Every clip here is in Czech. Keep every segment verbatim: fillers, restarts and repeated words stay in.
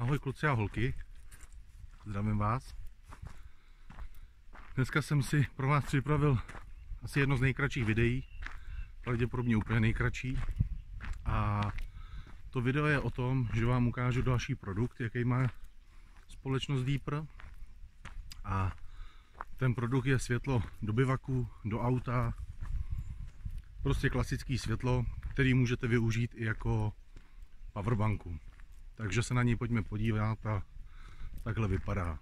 Ahoj kluci a holky, zdravím vás. Dneska jsem si pro vás připravil asi jedno z nejkratších videí, pravděpodobně úplně nejkratší. A to video je o tom, že vám ukážu další produkt, jaký má společnost Deeper. A ten produkt je světlo do bivaku, do auta, prostě klasické světlo, který můžete využít i jako powerbanku. Takže se na něj pojďme podívat a takhle vypadá.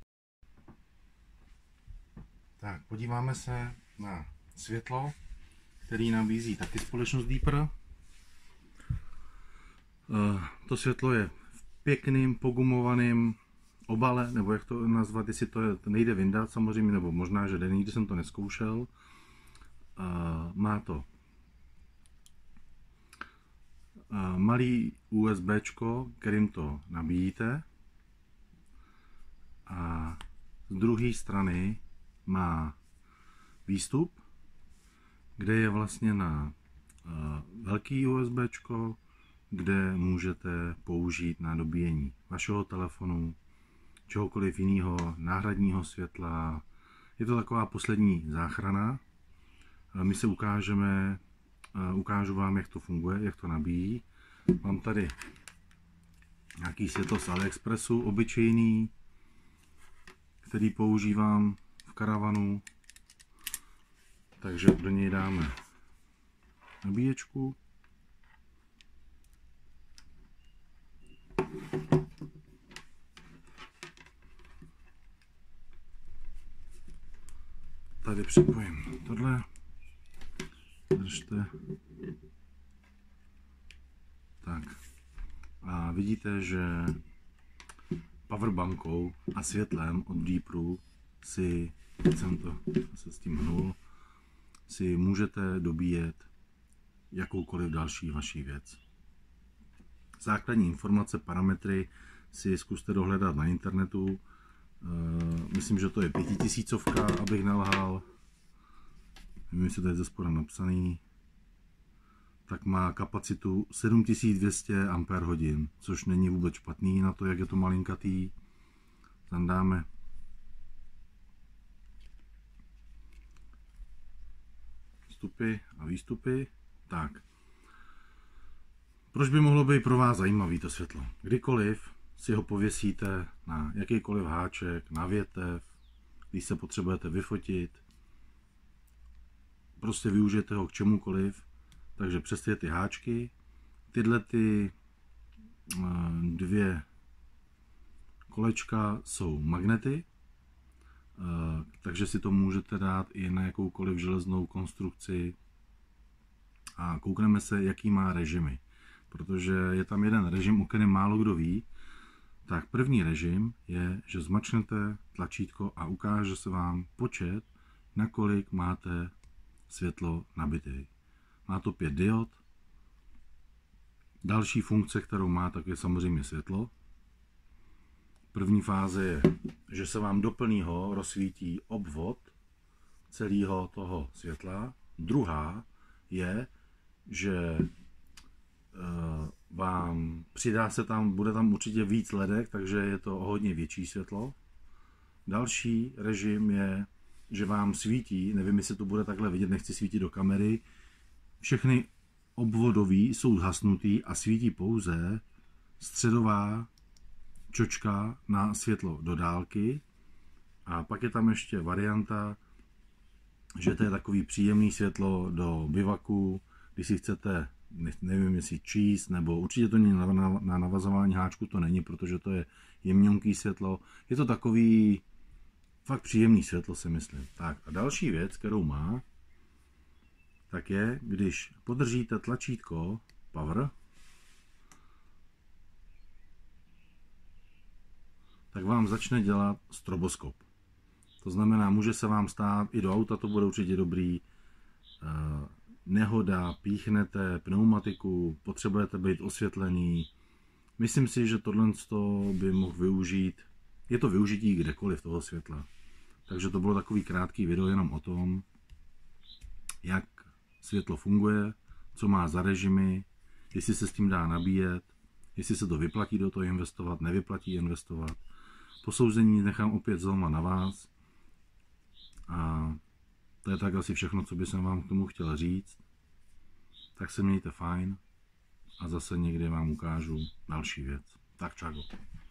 Tak, podíváme se na světlo, který nabízí taky společnost Deeper. To světlo je v pěkným pogumovaným obale, nebo jak to nazvat, jestli to, je, to nejde vyndat samozřejmě, nebo možná, že jde, nikdy jsem to neskoušel. Má to malý USBčko, kterým to nabíjíte, a z druhé strany má výstup, kde je vlastně na velký USBčko, kde můžete použít na dobíjení vašeho telefonu, čehokoliv jiného, náhradního světla. Je to taková poslední záchrana. My se ukážeme, ukážu vám, jak to funguje, jak to nabíjí. Mám tady nějaký světlo z AliExpressu, obyčejný, který používám v karavanu. Takže do něj dáme nabíječku. Tady připojím tohle. Držte. Tak. A vidíte, že powerbankou a světlem od Deeperu si, jsem to se s tím hnul, si můžete dobíjet jakoukoliv další vaší věc. Základní informace, parametry si zkuste dohledat na internetu. Myslím, že to je pětitisícovka, abych nelhal. Nevím, jestli to je ze spoda napsaný. Tak má kapacitu sedm tisíc dvě stě ampérhodin, což není vůbec špatný na to, jak je to malinkatý. Zandáme vstupy a výstupy. Tak. Proč by mohlo být pro vás zajímavý to světlo? Kdykoliv si ho pověsíte na jakýkoliv háček, na větev, když se potřebujete vyfotit, prostě využijete ho k čemukoliv. Takže přes ty háčky, tyhle ty dvě kolečka jsou magnety, takže si to můžete dát i na jakoukoliv železnou konstrukci. A koukneme se, jaký má režimy, protože je tam jeden režim, o kterém málo kdo ví. Tak první režim je, že zmačknete tlačítko a ukáže se vám počet, nakolik máte světlo nabitý. Má to pět diod. Další funkce, kterou má, tak je samozřejmě světlo. První fáze je, že se vám do plného rozsvítí obvod celého toho světla. Druhá je, že vám přidá se tam, bude tam určitě víc ledek, takže je to o hodně větší světlo. Další režim je, že vám svítí, nevím, jestli to bude takhle vidět, nechci svítit do kamery, všechny obvodový jsou zhasnutý a svítí pouze středová čočka na světlo do dálky. A pak je tam ještě varianta, že to je takový příjemný světlo do bivaku, když si chcete, nevím, jestli číst, nebo určitě to není na navazování háčku, to není, protože to je jemňonký světlo. Je to takový fakt příjemný světlo, si myslím. Tak a další věc, kterou má, tak je, když podržíte tlačítko Power, tak vám začne dělat stroboskop. To znamená, může se vám stát, i do auta to bude určitě dobrý, nehoda, píchnete pneumatiku, potřebujete být osvětlený. Myslím si, že tohle by mohl využít, je to využití kdekoliv toho světla. Takže to bylo takový krátký video jenom o tom, jak světlo funguje, co má za režimy, jestli se s tím dá nabíjet jestli se to vyplatí do toho investovat, nevyplatí investovat. Posouzení nechám opět znovu na vás. A to je tak asi všechno, co bych vám k tomu chtěl říct. Tak se mějte fajn a zase někdy vám ukážu další věc. Tak čago.